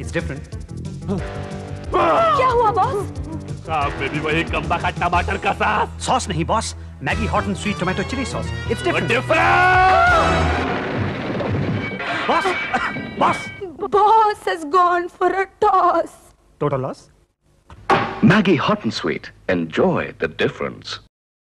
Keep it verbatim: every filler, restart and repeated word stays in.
It's different. क्या हुआ boss? साहब में भी वही कम्बा का टमाटर का सास. Sauce नहीं boss. Maggi hot and sweet tomato chili sauce. It's different. Different. Boss, boss. Boss has gone for a toss. Total loss. Maggie Hot and Sweet. Enjoy the difference.